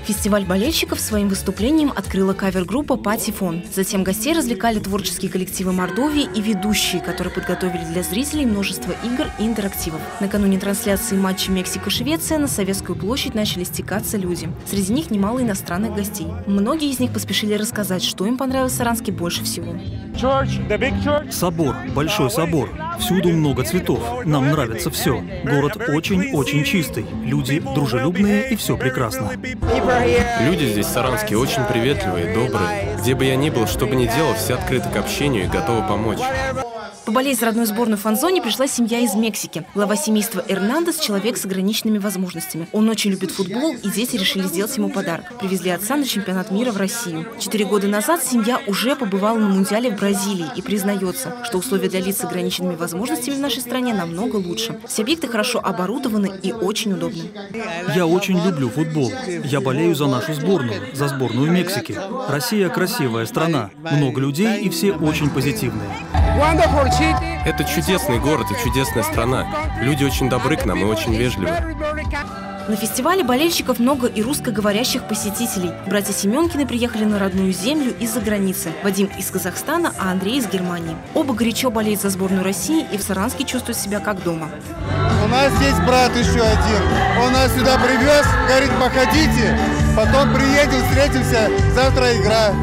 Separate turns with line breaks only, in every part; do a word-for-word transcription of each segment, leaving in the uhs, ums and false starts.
Фестиваль болельщиков своим выступлением открыла кавер-группа «Патефон». Затем гостей развлекали творческие коллективы Мордовии и ведущие, которые подготовили для зрителей множество игр и интерактивов. Накануне трансляции матча Мексика-Швеция на Советскую площадь начали стекаться люди. Среди них немало иностранных гостей. Многие из них поспешили рассказать, что им понравилось в Саранске больше всего.
Собор, большой собор. Всюду много цветов. Нам нравится все. Город очень-очень чистый. Люди дружелюбные и все прекрасно.
Люди здесь в Саранске очень приветливые, добрые. Где бы я ни был, что бы ни делал, все открыты к общению и готовы помочь.
Поболеть за родную сборную в фан-зоне пришла семья из Мексики. Глава семейства Эрнандес – человек с ограниченными возможностями. Он очень любит футбол, и дети решили сделать ему подарок. Привезли отца на чемпионат мира в Россию. Четыре года назад семья уже побывала на Мундиале в Бразилии и признается, что условия для лиц с ограниченными возможностями в нашей стране намного лучше. Все объекты хорошо оборудованы и очень удобны.
Я очень люблю футбол. Я болею за нашу сборную, за сборную Мексики. Россия – красивая страна, много людей и все очень позитивные.
Это чудесный город и чудесная страна. Люди очень добры к нам и очень вежливы.
На фестивале болельщиков много и русскоговорящих посетителей. Братья Семенкины приехали на родную землю из-за границы. Вадим из Казахстана, а Андрей из Германии. Оба горячо болеют за сборную России и в Саранске чувствуют себя как дома.
У нас есть брат еще один. Он нас сюда привез, говорит, походите, потом приедем, встретимся, завтра игра.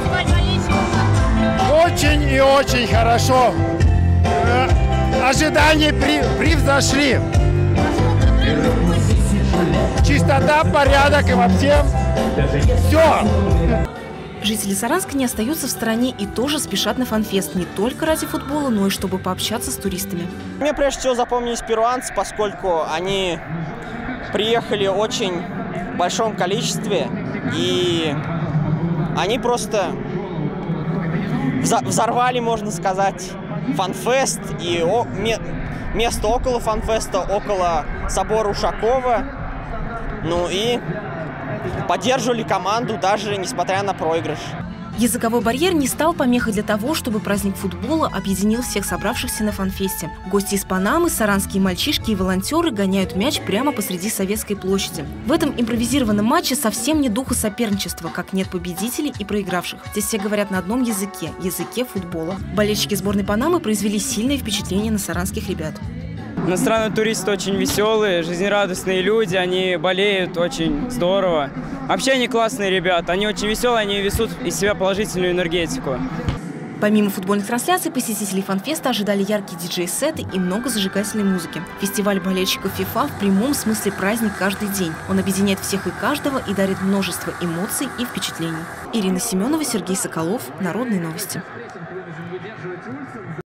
Очень и очень хорошо. Ожидания превзошли. Чистота, порядок и во всем. Все.
Жители Саранска не остаются в стороне и тоже спешат на фан-фест не только ради футбола, но и чтобы пообщаться с туристами.
Мне прежде всего запомнились перуанцы, поскольку они приехали в очень большом количестве, и они просто взорвали, можно сказать, фан-фест и место около фан-феста, около собора Ушакова. Ну и поддерживали команду даже несмотря на проигрыш.
Языковой барьер не стал помехой для того, чтобы праздник футбола объединил всех собравшихся на фан-фесте. Гости из Панамы, саранские мальчишки и волонтеры гоняют мяч прямо посреди Советской площади. В этом импровизированном матче совсем не духа соперничества, как нет победителей и проигравших. Здесь все говорят на одном языке – языке футбола. Болельщики сборной Панамы произвели сильное впечатление на саранских ребят.
Иностранные туристы очень веселые, жизнерадостные люди, они болеют очень здорово. Вообще они классные ребята, они очень веселые, они несут из себя положительную энергетику.
Помимо футбольных трансляций, посетителей фан-феста ожидали яркие диджей-сеты и много зажигательной музыки. Фестиваль болельщиков ФИФА в прямом смысле праздник каждый день. Он объединяет всех и каждого и дарит множество эмоций и впечатлений. Ирина Семенова, Сергей Соколов. Народные новости.